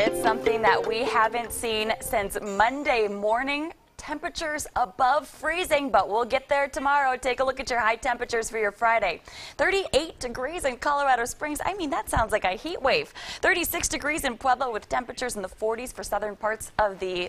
It's something that we haven't seen since Monday morning. Temperatures above freezing, but we'll get there tomorrow. Take a look at your high temperatures for your Friday. 38 degrees in Colorado Springs. I mean, that sounds like a heat wave. 36 degrees in Pueblo with temperatures in the 40s for southern parts of the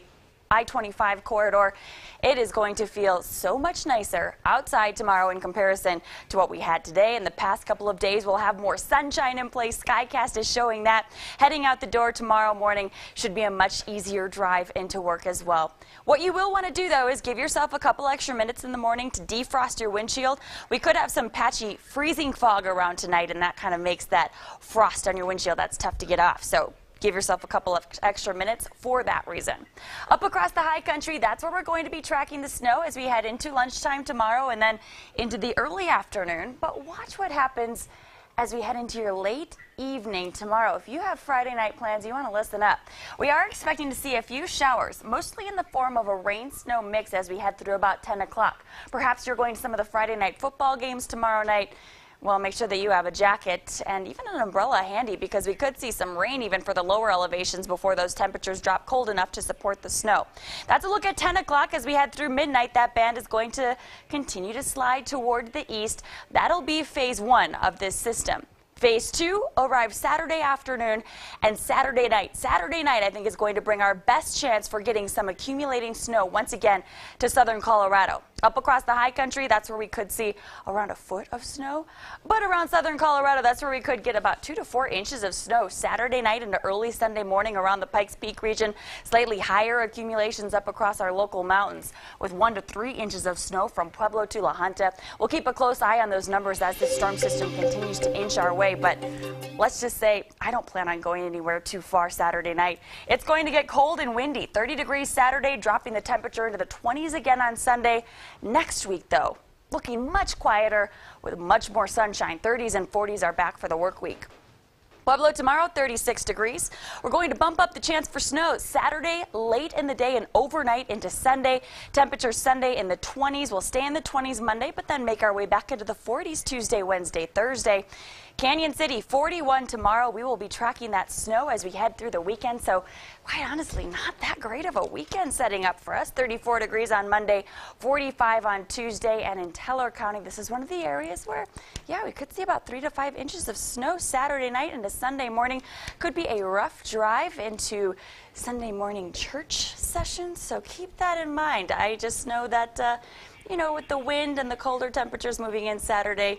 I-25 corridor. It is going to feel so much nicer outside tomorrow in comparison to what we had today. In the past couple of days, we'll have more sunshine in place. Skycast is showing that. Heading out the door tomorrow morning should be a much easier drive into work as well. What you will want to do, though, is give yourself a couple extra minutes in the morning to defrost your windshield. We could have some patchy freezing fog around tonight, and that kind of makes that frost on your windshield that's tough to get off. So give yourself a couple of extra minutes for that reason. Up across the high country, that's where we're going to be tracking the snow as we head into lunchtime tomorrow and then into the early afternoon. But watch what happens as we head into your late evening tomorrow. If you have Friday night plans, you want to listen up. We are expecting to see a few showers, mostly in the form of a rain-snow mix as we head through about 10 o'clock. Perhaps you're going to some of the Friday night football games tomorrow night. Well, make sure that you have a jacket and even an umbrella handy because we could see some rain even for the lower elevations before those temperatures drop cold enough to support the snow. That's a look at 10 o'clock as we head through midnight. That band is going to continue to slide toward the east. That'll be phase 1 of this system. Phase 2 arrives Saturday afternoon and Saturday night. Saturday night, I think, is going to bring our best chance for getting some accumulating snow once again to southern Colorado. Up across the high country, that's where we could see around a foot of snow. But around southern Colorado, that's where we could get about 2 to 4 inches of snow Saturday night into early Sunday morning around the Pikes Peak region. Slightly higher accumulations up across our local mountains with 1 to 3 inches of snow from Pueblo to La Junta. We'll keep a close eye on those numbers as the storm system continues to inch our way. But let's just say I don't plan on going anywhere too far Saturday night. It's going to get cold and windy. 30 degrees Saturday, dropping the temperature into the 20s again on Sunday. Next week, though, looking much quieter with much more sunshine. 30s and 40s are back for the work week. Pueblo tomorrow, 36 degrees. We're going to bump up the chance for snow Saturday, late in the day and overnight into Sunday. Temperatures Sunday in the 20s. We'll stay in the 20s Monday, but then make our way back into the 40s Tuesday, Wednesday, Thursday. Canyon City, 41 tomorrow. We will be tracking that snow as we head through the weekend. So, quite honestly, not that great of a weekend setting up for us. 34 degrees on Monday, 45 on Tuesday. And in Teller County, this is one of the areas where, yeah, we could see about 3 to 5 inches of snow Saturday night into Sunday morning. Could be a rough drive into Sunday morning church session. So keep that in mind. I just know that, you know, with the wind and the colder temperatures moving in Saturday,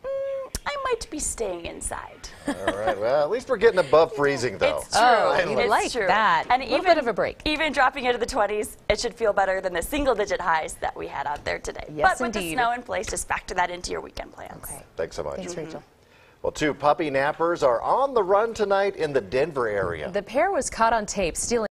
I might be staying inside. All right. Well, at least we're getting above freezing, though. It's true. It's like true. that. And a little bit of a break. Even dropping into the 20s, it should feel better than the single-digit highs that we had out there today. Yes, but with indeed. the snow in place, just factor that into your weekend plans. Okay. Thanks so much. Thanks, Rachel. Well, 2 puppy nappers are on the run tonight in the Denver area. The pair was caught on tape stealing